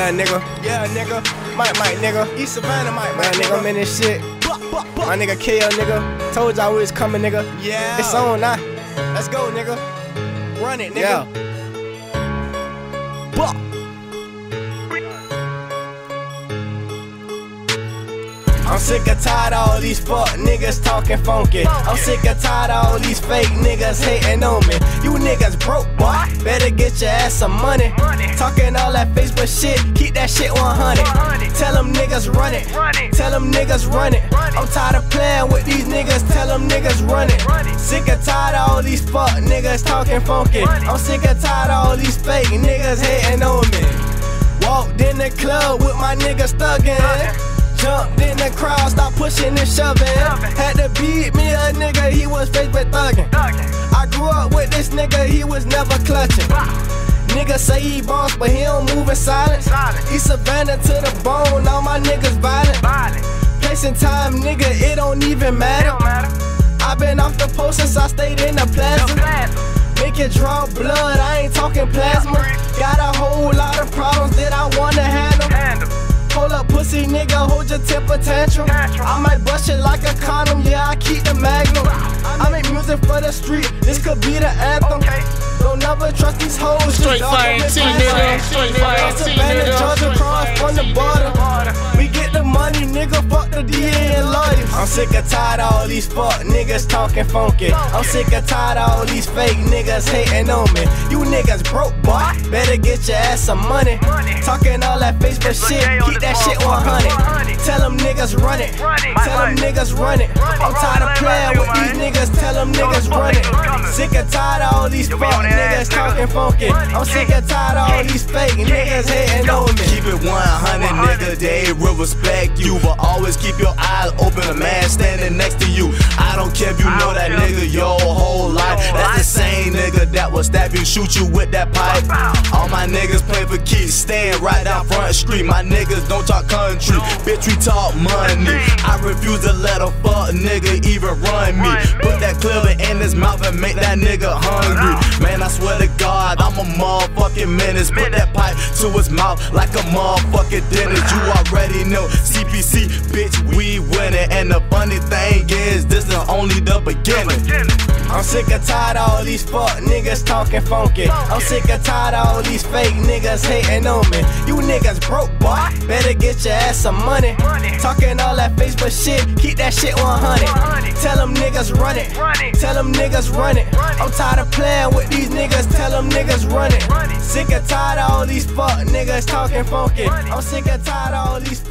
Yeah, nigga. Yeah, nigga. Mike, nigga. East Savannah, Mike, nigga. I'm in this shit. My nigga KL, nigga. Told y'all we was coming, nigga. Yeah. It's on now. Let's go, nigga. Run it, nigga. Yeah. I'm sick of tired of all these fuck niggas talking funky. I'm sick of tired of all these fake niggas hating on me. You niggas broke, boy. Better get your ass some money. Talking all that Facebook shit, keep that shit 100. Tell them niggas run it. Tell them niggas run it. I'm tired of playing with these niggas. Tell them niggas run it. Sick of tired of all these fuck niggas talking funky. I'm sick of tired of all these fake niggas hating on me. Walked in the club with my niggas thuggin'. Jumped in the crowd, stopped pushing and shoving. Had to beat me a nigga, he was Facebook thuggin'. I grew up with this nigga, he was never clutching. Nigga say he boss, but he don't move in silence. East Savannah to the bone, all my niggas violent. Place and time, nigga, it don't even matter. I been off the post since I stayed in the plaza. Make it draw blood, I ain't talking plasma. Got a whole lot of problems that I wanna handle. Hold up, pussy nigga, hold your temper tantrum. I might bust it like a condom, yeah, I keep the magnum. I make music for the street, this could be the anthem. Don't never trust these hoes. Straight fire T, nigga. Straight fire T, nigga. Georgia cross from the border. We get the money, nigga, fuck the DA and lawyers. I'm sick of tired of all these fuck niggas talking funky. I'm sick of tired of all these fake niggas hating on me. You niggas broke, boy. Better get your ass some money. Talking all that Facebook shit, keep that shit 100. Tell them niggas run it. Tell them niggas run it. I'm tired of playing with these niggas. Tell them niggas run it. Sick of tired of all these fuck niggas talking funky. I'm sick of tired of all these fake niggas hating on me. Keep it 100, nigga, they will respect you, but always keep your eyes open. A man standing next to you, I don't care if you know that nigga your whole life. That's the same nigga that will stab you, shoot you with that pipe. All my niggas play for keys, stand right down front street. My niggas don't talk country, bitch, we talk money. I refuse to let a fuck nigga even run me. Put that clipper in his mouth and make that nigga hungry. Man, I swear to God, I'm a motherfucking menace. Put that pipe to his mouth like a motherfucking dentist. You already know, CPC, bitch, we winning. And the funny thing is, this is only the beginning. I'm sick of tired of all these fuck niggas talking funky. I'm sick of tired of all these fake niggas hating on me. You niggas broke, boy. Better get your ass some money. Talking all that Facebook shit, keep that shit 100. Tell them niggas run it. Tell them niggas run it. I'm tired of playing with these niggas. Tell them niggas run it. Sick of tired of all these fuck niggas talking funky. I'm sick of tired of all these